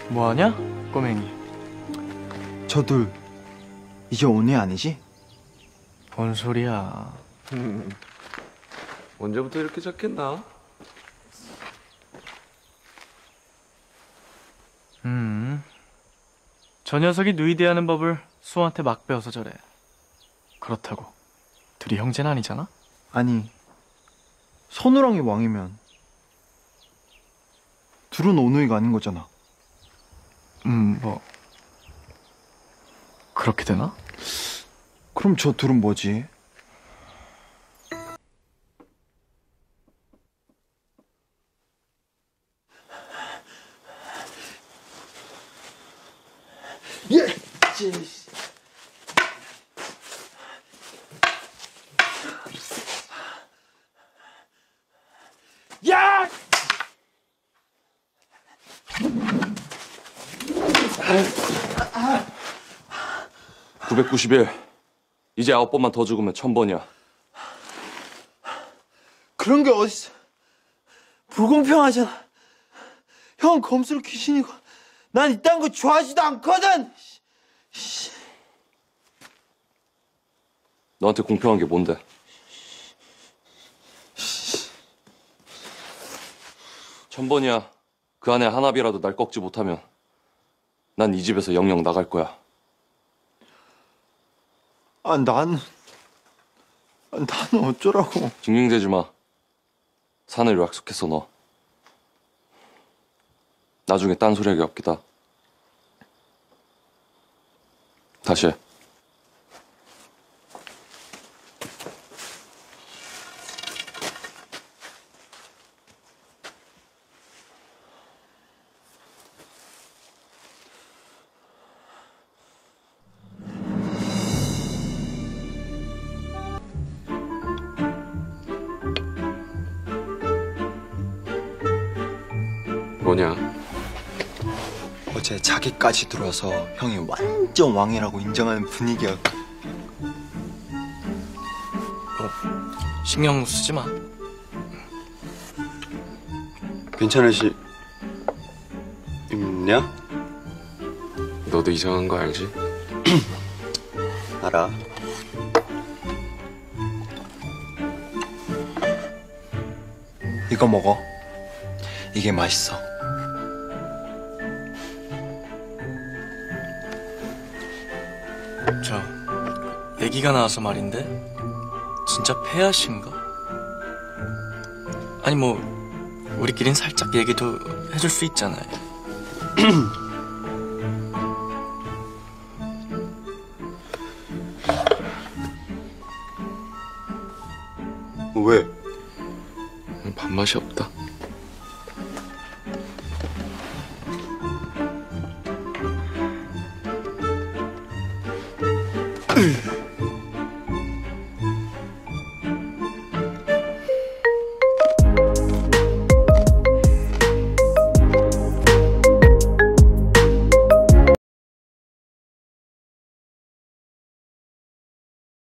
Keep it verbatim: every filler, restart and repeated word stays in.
뭐하냐? 꼬맹이. 저둘 이제 온애 아니지? 뭔 소리야. 음, 언제부터 이렇게 작겠나? 음, 저 녀석이 누이대하는 법을 수호한테 막 배워서 저래. 그렇다고 둘이 형제는 아니잖아? 아니 선우랑이 왕이면 둘은 오누이가 아닌 거잖아. 음, 뭐 그렇게 되나? 그럼 저 둘은 뭐지? 예! 야! 구백구십일. 이제 아홉 번만 더 죽으면 천 번이야. 그런 게 어딨어. 불공평하잖아. 형 검술 귀신이고 난 이딴 거 좋아하지도 않거든. 너한테 공평한 게 뭔데? 천 번이야. 그 안에 하나비라도 날 꺾지 못하면 난 이 집에서 영영 나갈 거야. 아, 난... 아, 나는 어쩌라고. 징징대지 마. 사내로 약속했어, 너. 나중에 딴소리하기 없기다. 다시 해. 뭐냐? 어제 자기까지 들어와서 형이 완전 왕이라고 인정하는 분위기야. 뭐 신경 쓰지 마. 괜찮으시... 있냐? 너도 이상한 거 알지? 알아. 이거 먹어. 이게 맛있어. 저 얘기가 나와서 말인데 진짜 폐하신가? 아니 뭐 우리끼린 살짝 얘기도 해줄 수 있잖아요. 왜? 밥맛이 없다.